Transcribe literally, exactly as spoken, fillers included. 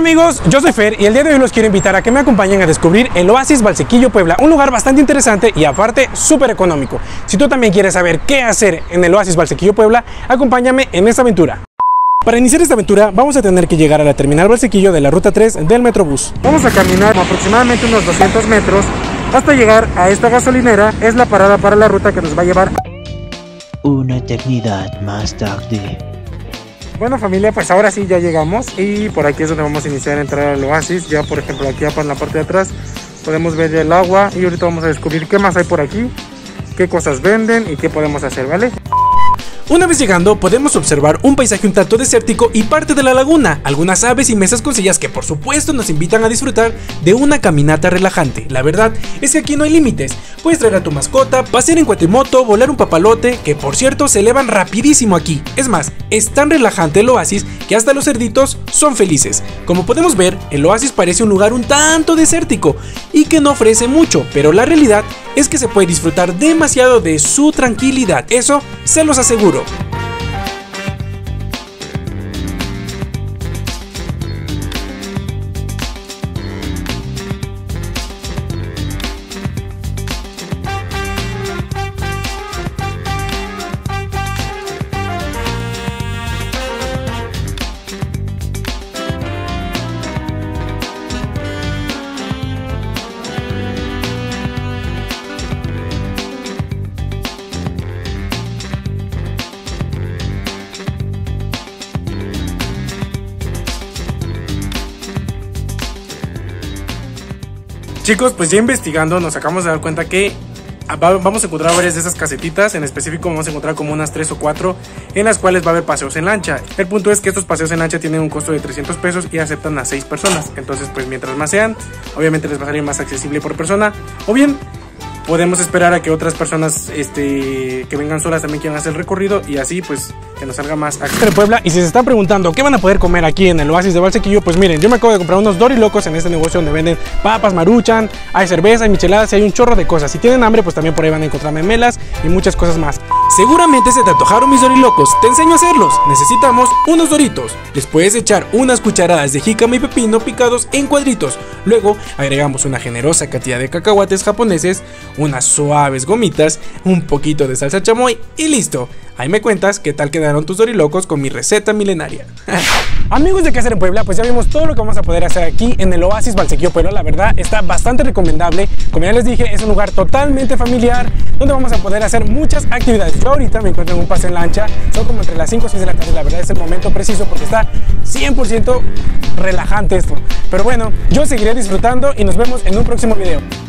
amigos, yo soy Fer y el día de hoy los quiero invitar a que me acompañen a descubrir el Oasis Valsequillo Puebla, un lugar bastante interesante y aparte súper económico. Si tú también quieres saber qué hacer en el Oasis Valsequillo Puebla, acompáñame en esta aventura. Para iniciar esta aventura vamos a tener que llegar a la terminal Valsequillo de la ruta tres del Metrobús. Vamos a caminar aproximadamente unos doscientos metros hasta llegar a esta gasolinera. Es la parada para la ruta que nos va a llevar una eternidad más tarde. Bueno familia, pues ahora sí ya llegamos y por aquí es donde vamos a iniciar a entrar al Oasis. Ya por ejemplo aquí en la parte de atrás podemos ver el agua y ahorita vamos a descubrir qué más hay por aquí, qué cosas venden y qué podemos hacer, ¿vale? Una vez llegando podemos observar un paisaje un tanto desértico y parte de la laguna, algunas aves y mesas con sillas que por supuesto nos invitan a disfrutar de una caminata relajante. La verdad es que aquí no hay límites, puedes traer a tu mascota, pasear en cuatrimoto, volar un papalote, que por cierto se elevan rapidísimo aquí. Es más, es tan relajante el oasis que hasta los cerditos son felices. Como podemos ver, el oasis parece un lugar un tanto desértico y que no ofrece mucho, pero la realidad es que se puede disfrutar demasiado de su tranquilidad, eso se los aseguro. Chicos, pues ya investigando nos acabamos de dar cuenta que vamos a encontrar varias de esas casetitas. En específico vamos a encontrar como unas tres o cuatro en las cuales va a haber paseos en lancha. El punto es que estos paseos en lancha tienen un costo de trescientos pesos y aceptan a seis personas. Entonces pues mientras más sean, obviamente les va a salir más accesible por persona. O bien podemos esperar a que otras personas este, que vengan solas también quieran hacer el recorrido y así pues que nos salga más accesible. Puebla, y si se están preguntando qué van a poder comer aquí en el Oasis de Valsequillo, pues miren, yo me acabo de comprar unos dorilocos en este negocio donde venden papas, maruchan, hay cerveza, hay micheladas y hay un chorro de cosas. Si tienen hambre pues también por ahí van a encontrar memelas y muchas cosas más. Seguramente se te antojaron mis dorilocos, te enseño a hacerlos. Necesitamos unos doritos, les puedes echar unas cucharadas de jícama y pepino picados en cuadritos. Luego agregamos una generosa cantidad de cacahuates japoneses, unas suaves gomitas, un poquito de salsa chamoy y listo. Ahí me cuentas qué tal quedaron tus dorilocos con mi receta milenaria. Amigos de qué hacer en Puebla, pues ya vimos todo lo que vamos a poder hacer aquí en el Oasis Valsequillo Puebla. La verdad está bastante recomendable. Como ya les dije, es un lugar totalmente familiar donde vamos a poder hacer muchas actividades. Yo ahorita me encuentro en un paseo en lancha, son como entre las cinco o seis de la tarde. La verdad es el momento preciso porque está cien por ciento relajante esto. Pero bueno, yo seguiré disfrutando y nos vemos en un próximo video.